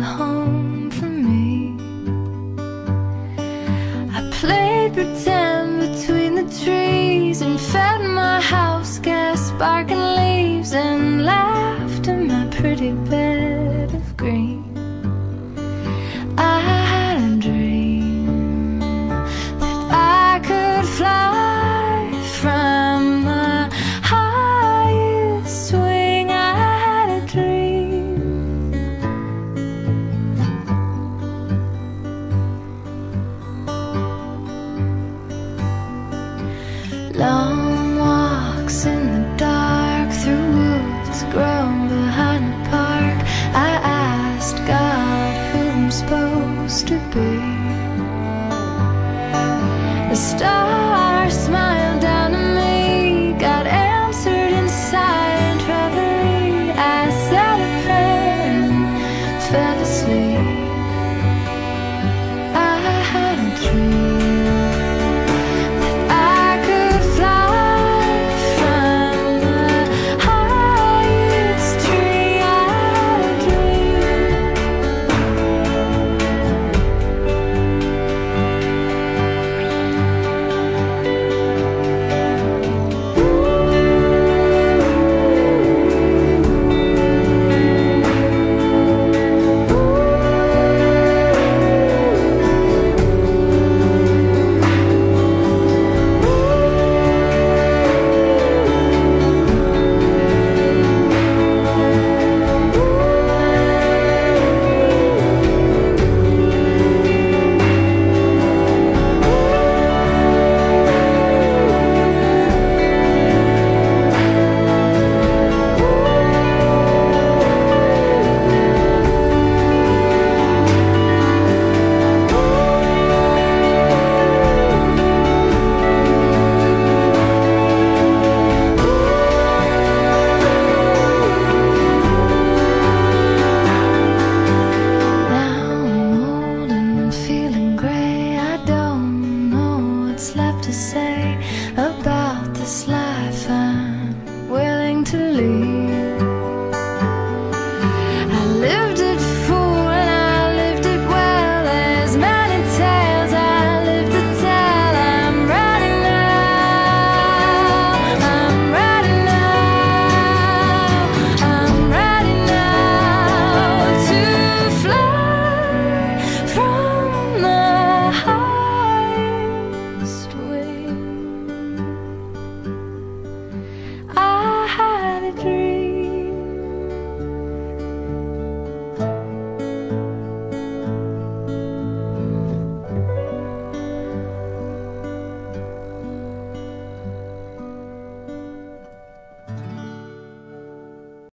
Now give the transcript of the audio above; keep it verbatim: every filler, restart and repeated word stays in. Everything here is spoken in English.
home for me. I played pretend between the trees and fed my house gas sparking leaves and laughed in my pretty bed of green. I had a dream that I could fly from the highest swing. I had a dream. Long walks in the dark through woods grown behind the park. I asked God who I'm supposed to be. The stars smiled down at me. God answered in silent reverie. I said a prayer and fell asleep. I had a dream.